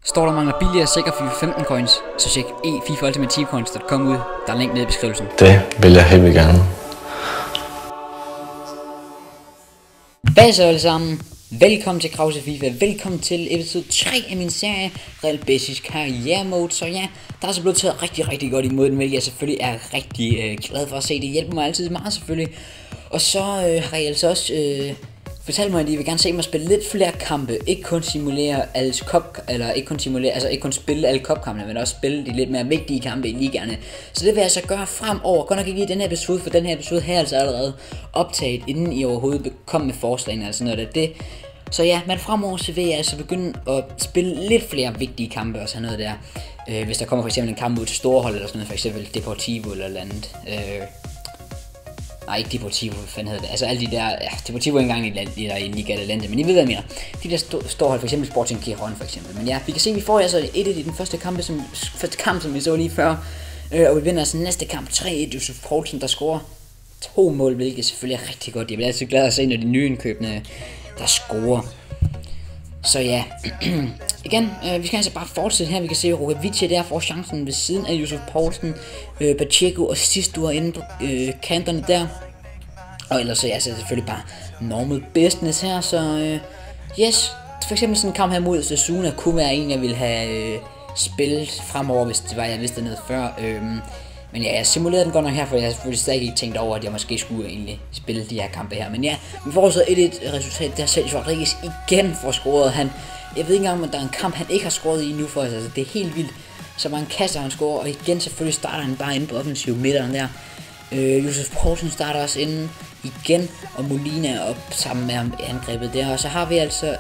Står der mangler billigere og sikre FIFA 15 coins, så tjek FIFA-ultimate-coins.com ud. Der er link nede i beskrivelsen. Det vil jeg helt vildt gerne. Hvad så alle sammen? Velkommen til Krause FIFA. Velkommen til episode 3 af min serie Real Basics Karriere Mode. Så ja, der er så blevet taget rigtig godt imod den, hvilket jeg selvfølgelig er rigtig glad for at se. Det hjælper mig altid meget selvfølgelig. Og så har jeg altså også fortalt mig, at I vil gerne se mig spille lidt flere kampe. Ikke kun simulere alle ikke kun spille alle kopkampene, men også spille de lidt mere vigtige kampe i ligaerne. Så det vil jeg altså gøre fremover. Godt nok ikke lige den her episode, for den her episode her er altså allerede optaget, inden I overhovedet kom med forslagene, altså noget af det. Så ja, men fremover så vil jeg altså begynde at spille lidt flere vigtige kampe og sådan noget der. Hvis der kommer for eksempel en kamp ud til store hold eller sådan noget, for eksempel Deportivo eller andet. Nej, ikke Deportivo, hvad fanden hedder det? Altså alle de der, ja, Deportivo engang i Liga Adelante, men I ved hvad jeg mener. De der store hold, for eksempel Sporting Giron for eksempel. Men ja, vi kan se, at vi får altså 1-1 i den første kamp, som vi så lige før. Og vi vinder altså næste kamp 3-1, Josef Poulsen, der scorer 2 mål, hvilket selvfølgelig er rigtig godt. Jeg bliver altid glad at se, når de nye indkøbende, der scorer. Så ja, igen, vi skal altså bare fortsætte her. Vi kan se, at Rokevice der får chancen ved siden af Josef Poulsen, Pacheco og Sistua inde på kanterne der. Og ellers så er det selvfølgelig bare normal business her, så yes. For eksempel sådan en kamp her mod Sasuna kunne være en, jeg ville have spillet fremover, hvis det var, jeg vidste noget før. Men ja, jeg simulerede den godt nok her, for jeg har selvfølgelig stadig ikke tænkt over, at jeg måske skulle egentlig spille de her kampe her. Men ja, vi får så et resultat, der Sergio Rodriguez igen får scoret. Jeg ved ikke engang, om der er en kamp, han ikke har scoret i nu for os. Altså, det er helt vildt. Så mange kasser han scorer, og igen selvfølgelig starter han bare inde på offensiv midteren der. Josef Poulsen starter også inde igen, og Molina op sammen med ham angrebet der. Og så har vi altså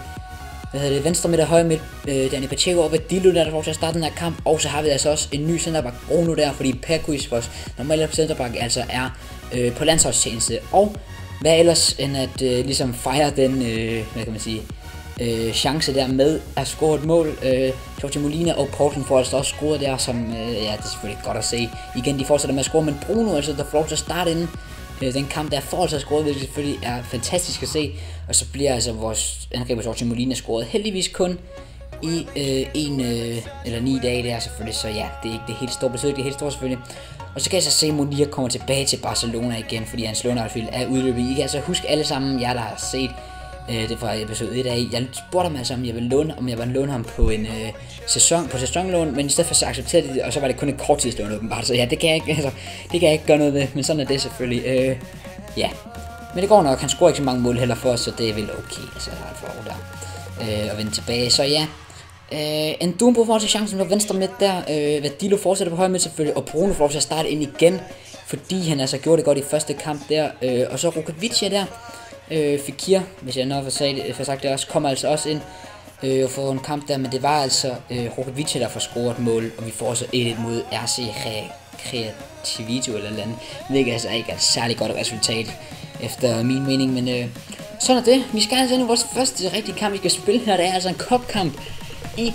venstre midt og højre midt, Dani Pacheco og Vadillo der får til at starte den her kamp. Og så har vi altså også en ny centerback, Bruno der, fordi Perkuis, vores normale centerback, altså er på landsholdstjeneste. Og hvad ellers end at ligesom fejre den, hvad kan man sige, chance der med at score et mål. Jorge Molina og Poulsen får altså også scoret der, som ja, det er selvfølgelig godt at se. Igen, de fortsætter med at score, men Bruno altså, der får lov til at starte inden den kamp der får altså scoret, hvilket selvfølgelig er fantastisk at se. Og så bliver altså vores angriber Jorge Molina scoret heldigvis kun i 9 dage der selvfølgelig. Så ja, det er ikke det helt store besøg, det er helt stort selvfølgelig. Og så kan jeg så se, at Munir kommer tilbage til Barcelona igen, fordi hans låneaftal er udløbet. I kan altså huske alle sammen, jer der har set det fra episode 1 af. Jeg spurgte ham altså, om jeg ville låne ham på en sæsonlån, men i stedet for så accepterede de det, og så var det kun et korttidslån åbenbart. Så ja, det kan jeg ikke gøre noget ved, men sådan er det selvfølgelig. Ja, men det går nok. Han scorer ikke så mange mål heller for os, så det er vel okay. Altså, for der at vende tilbage. Så ja, Ndumbo får til chancen på venstre midt der. Vadillo fortsætter på højre midt selvfølgelig, og Bruno får til at starte ind igen, fordi han altså gjorde det godt i første kamp der. Og så Rokevice der. Fekir, hvis jeg nok får sagt det også, kommer altså også ind og får en kamp der, men det var altså Rokevice, der får scoret mål, og vi får også 1-1 mod RC Creativito eller andet, hvilket altså ikke er et særligt godt resultat, efter min mening, men sådan er det. Vi skal altså ind i vores første rigtige kamp, vi skal spille her, det er altså en cupkamp i,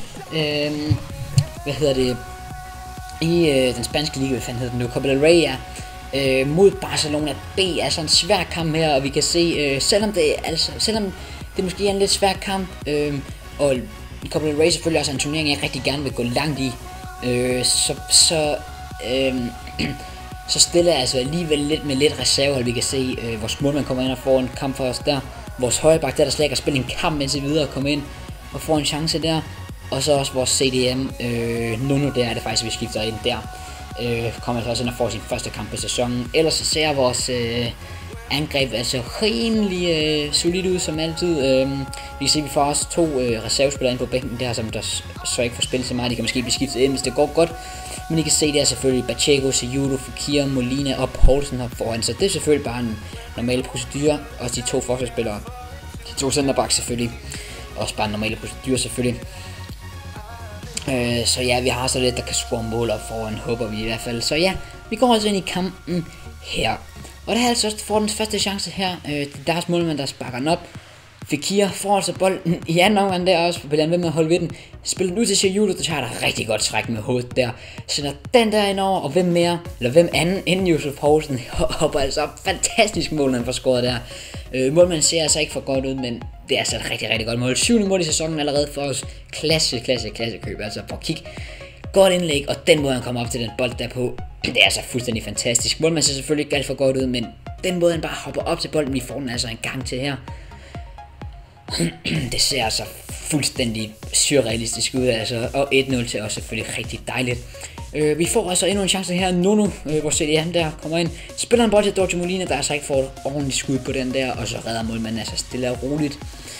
den spanske liga, hvad fanden hedder den nu, Copa del Rey, ja. Mod Barcelona B, altså en svær kamp her, og vi kan se, selvom det måske er en lidt svær kamp, og Copa del Rey selvfølgelig også er en turnering, jeg rigtig gerne vil gå langt i, så stiller jeg altså alligevel lidt med lidt reserve, vi kan se, vores målmand kommer ind og får en kamp for os der, vores højreback der slet ikke har spillet en kamp indtil videre, kommer ind og får en chance der, og så også vores CDM, Nuno der er det faktisk, vi skifter ind der. Kommer altså også ind og får sin første kamp på sæsonen. Ellers så ser vores angreb altså rimelig solid ud som altid. Vi kan se, at vi får også 2 reservespillere ind på bænken der, som der så ikke får spillet så meget. De kan måske blive skiftet ind, hvis det går godt. Men I kan se, det er selvfølgelig Pacheco, Seyudo, Fekir, Molina og Poulsen her foran. Så det er selvfølgelig bare en normal procedure. Også de 2 forsvarsspillere, de 2 centerbacks selvfølgelig. Også bare en normal procedure selvfølgelig. Så ja, vi har så lidt, der kan score mål op foran, håber vi i hvert fald. Så ja, vi går altså ind i kampen her. Og det er altså også for den første chance her. Det er deres målmand, der sparker den op. Fekir får altså bolden i anden omgang der også, bliver han ved med at holde ved den. Spiller den ud til Seyudo, der tager der rigtig godt træk med hovedet der. Sender den der ind over, og hvem anden end Josef Poulsen hopper altså op. Fantastisk mål, han får scoret der. Målmanden ser altså ikke for godt ud, men Det er altså et rigtig, rigtig godt mål. 7. mål i sæsonen allerede for os. Klasse køb. Altså for at kigge. Godt indlæg, og den måde han kommer op til den bold der på, det er altså fuldstændig fantastisk. Målmanden ser selvfølgelig ikke alt for godt ud, men den måde han bare hopper op til bolden, vi får den altså en gang til her. Det ser altså fuldstændig surrealistisk ud, altså, og 1-0 til os selvfølgelig rigtig dejligt. Vi får altså endnu en chance her. Nuno, hvor ser han der kommer ind, spiller en bold til Giorgio Molina, der altså ikke får et ordentligt skud på den der, og så redder målmanden altså stille og roligt.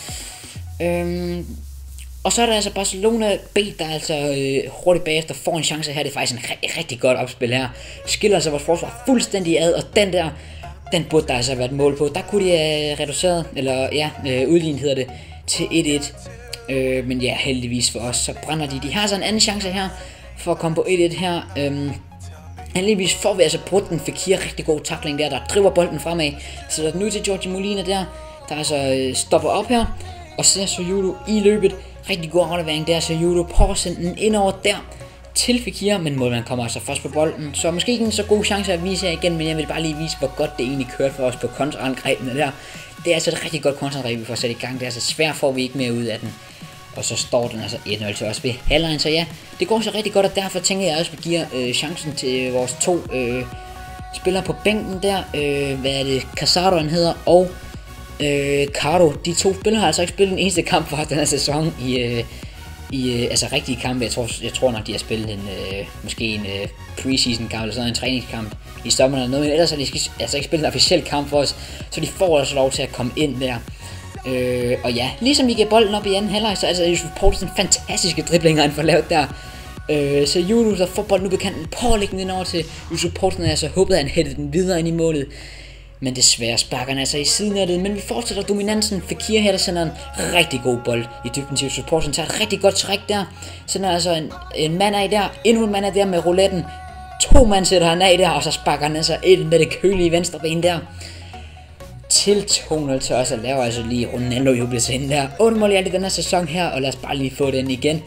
Og så er der altså Barcelona B, der altså hurtigt bagefter får en chance her. Det er faktisk en rigtig godt opspil her. Skiller altså vores forsvar fuldstændig ad, og den burde der altså have været mål på. Der kunne de have reduceret, eller ja, udlignet hedder det, til 1-1. Men ja, heldigvis for os, så brænder de. De har altså en anden chance her, for at komme på 1-1 her. Heldigvis får vi altså brudt den Fekir rigtig god tackling der driver bolden fremad. Så der er den ud til Giorgio Molina der altså stopper op her. Og ser Soyudo i løbet. Rigtig god aflevering der, Soyudo prøver at sende den ind over der til Fekir, men målmanden kommer altså først på bolden. Så måske ikke en så god chance at vise her igen, men jeg vil bare lige vise, hvor godt det egentlig kørte for os på kontraangrebene der. Det er altså et rigtig godt kontraangreb, vi får sat i gang. Det er altså svært, får vi ikke mere ud af den. Og så står den altså 1-0 til os ved halvlejen, så ja, det går så rigtig godt, og derfor tænker jeg også, at vi giver chancen til vores to spillere på bænken der. Hvad er det? Casado han hedder, og Cardo. De to spillere har altså ikke spillet den eneste kamp for den her sæson i altså rigtige kampe. Jeg tror nok, de har spillet måske en preseason kamp eller sådan en træningskamp i sommeren eller noget, men ellers har de altså ikke spillet en officiel kamp for os, så de får altså lov til at komme ind der. Og ja, ligesom vi giver bolden op i anden halvleg, så altså Yusuf Poulsen fantastiske driblinger han får lavet der. Så Julius der får bolden nu på kanten, pålæggen ind over til Yusuf Poulsen, og jeg så håbede, at han hættede den videre ind i målet. Men desværre sparker han altså i siden af det, men vi fortsætter dominansen. Fekir her, der sender en rigtig god bold i dybden til Yusuf Poulsen, tager et rigtig godt træk der. Sender altså en mand af der, endnu en mand af der med rouletten. 2 mand sætter han af der, og så sparker han altså ind med det kølige venstre ben der. Til 2-0 til os, og laver altså lige Ronaldo jubelscenen der. 8 mål i alt i den her sæson her, og lad os bare lige få den igen.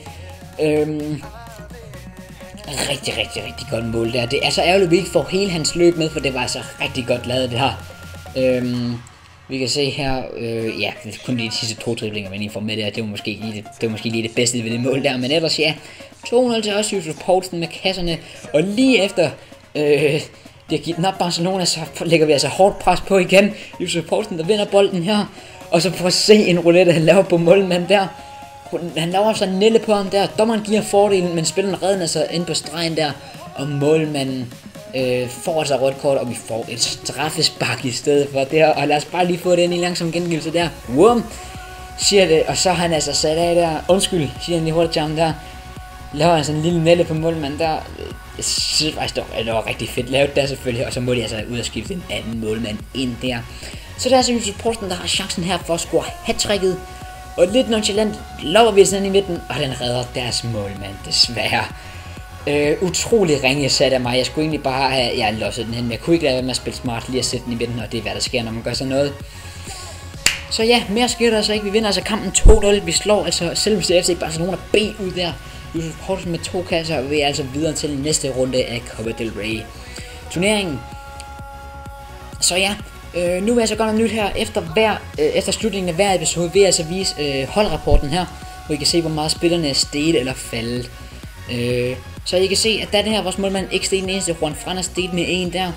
Rigtig godt mål der. Det er så ærgerligt, at vi ikke får hele hans løb med, for det var altså rigtig godt lavet det her. Vi kan se her, ja, det er kun lige de sidste 2 driblinger, men I får med der. Det var måske lige det bedste ved det mål der, men ellers ja, 2-0 til os, Yusuf Poulsen med kasserne, og lige efter det har givet den op Barcelona, så lægger vi altså hårdt pres på igen. Yusuf Poulsen, der vinder bolden her, og så får at se en roulette, han laver på målmanden der. Han laver så en nælle på ham der. Dommeren giver fordelen, men spilleren redder altså ind på stregen der. Og målmanden får altså rødt kort, og vi får et straffespark i stedet for det her. Og lad os bare lige få den i langsom gengivelse der. Wum! Siger det, og så har han altså sat af der. Undskyld, siger han lige hurtigt til ham der. Laver altså en lille nælle på målmanden der. Jeg synes faktisk, det var rigtig fedt lavet der selvfølgelig. Og så må de altså ud og skifte en anden målmand ind der. Så det er altså Yusuf Poulsen, der har chancen her for at score hattricket. Og lidt nonchalant lover vi sådan i midten, og den redder deres målmand desværre. Utrolig ringe sat af mig. Jeg skulle egentlig bare have losset den hen, men jeg kunne ikke lade være med at spille smart lige at sætte den i midten, og det er hvad der sker, når man gør sådan noget. Så ja, mere sker der altså ikke. Vi vinder altså kampen 2-0. Vi slår altså selveste FC Barcelona B ud der. Yusuf Poulsen med 2 kasser, og vi er altså videre til næste runde af Copa del Rey turneringen. Så ja. Nu vil jeg så godt noget nyt her. Efter slutningen af hver episode vil jeg altså vise holdrapporten her, hvor I kan se, hvor meget spillerne er steget eller faldet. Så I kan se, at der er det her, vores målmand ikke steg den eneste. Juan Fran er steget med 1 der.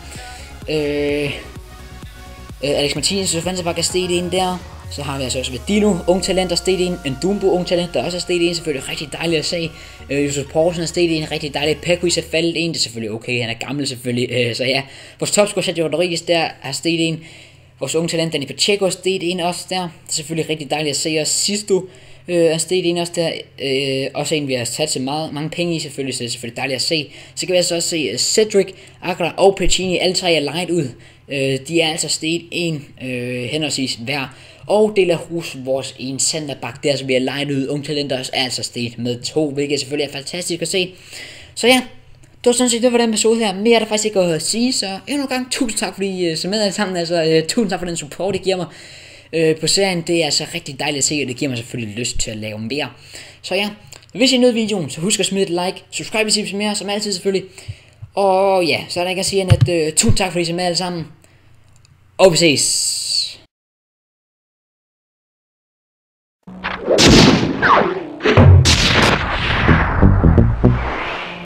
Alex Martinez og Vantabak er steget 1 der. Så har vi altså også Vedino, ung talent, der er steget 1. En Dumbo, ung talent, der også er steget 1. Selvfølgelig rigtig dejligt at se. Yusuf Poulsen er steget 1. Rigtig dejligt. Pequis er faldet 1. Det er selvfølgelig okay. Han er gammel selvfølgelig. Så ja. Vores topscorer, Sergio Rodriguez, der har steget 1. Vores unge talent, Dani Pacheco, er steget 1 også der. Det er selvfølgelig rigtig dejligt at se os. Sisto er steget 1 også der. Også en, vi har sat så mange penge i selvfølgelig. Så det er selvfølgelig dejligt at se. Så kan vi altså også se Cedric, Agra og Pecini. Alle 3 er lejet ud. De er altså steget 1 henholdsvis hver. Og De La Ruz, vores en centerback der, som vi har lejet ud. Unge talenter også er altså steget med 2, hvilket selvfølgelig er fantastisk at se. Så ja, det var sådan set det var den episode her. Mere er der faktisk ikke at sige, så endnu en gang tusind tak fordi I så med alle sammen. Altså tusind tak for den support, det giver mig på serien. Det er altså rigtig dejligt at se, og det giver mig selvfølgelig lyst til at lave mere. Så ja, hvis I nød videoen, så husk at smide et like. Subscribe hvis I vil mere, som altid selvfølgelig. Og ja, så er der ikke at sige end at tusind tak fordi I så med alle sammen. Og vi ses. Bye.